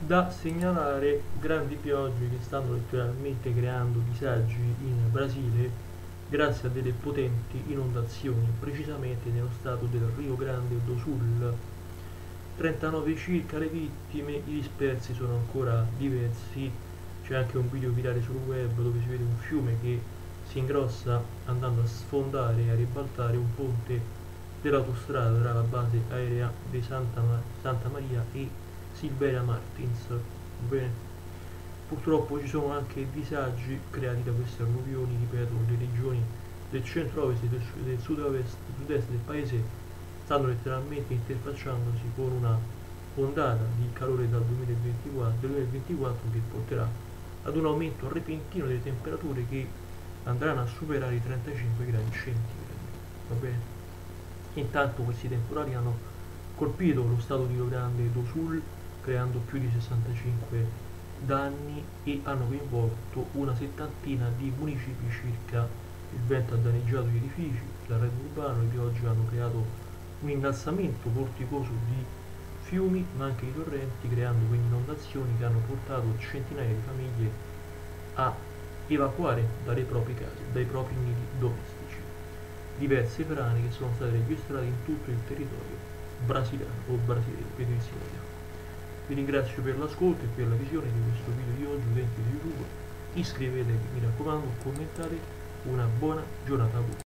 Da segnalare grandi piogge che stanno letteralmente creando disagi in Brasile grazie a delle potenti inondazioni, precisamente nello stato del Rio Grande do Sul. 39 circa le vittime, i dispersi sono ancora diversi. C'è anche un video virale sul web dove si vede un fiume che si ingrossa andando a sfondare e a ribaltare un ponte dell'autostrada tra la base aerea di Santa Maria e Silveira Martins. Bene. Purtroppo ci sono anche disagi creati da queste alluvioni, ripeto, le regioni del centro-ovest e del sud-ovest, sud-est del paese stanno letteralmente interfacciandosi con una ondata di calore del 2024 che porterà ad un aumento repentino delle temperature che andranno a superare i 35 gradi centigradi. Va bene? Intanto questi temporali hanno colpito lo stato di Rio Grande do Sul, creando più di 65 danni e hanno coinvolto una settantina di municipi circa. Il vento ha danneggiato gli edifici, la rete urbana, le piogge hanno creato un innalzamento vorticoso di fiumi ma anche di torrenti, creando quindi inondazioni che hanno portato centinaia di famiglie a evacuare dalle proprie case, dai propri nidi domestici. Diverse frane che sono state registrate in tutto il territorio brasiliano o brasiliano, vedo insieme. Vi ringrazio per l'ascolto e per la visione di questo video di oggi, utenti di YouTube. Iscrivetevi, mi raccomando, commentate. Una buona giornata a voi.